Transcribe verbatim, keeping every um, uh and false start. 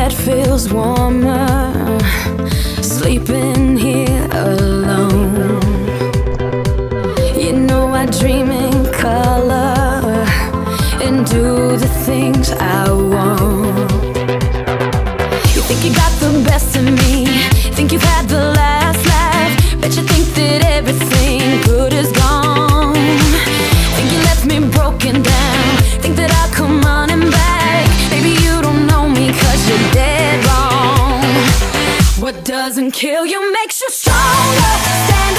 bed feels warmer, sleeping here alone. You know I dream in color and do the things I want. You think you got the best of me, think you've had the last laugh, bet you think that everything good is gone. Think you left me broken down, think that I'll come running back. Maybe you don't know me cause you're dead wrong. What doesn't kill you makes you stronger. Stand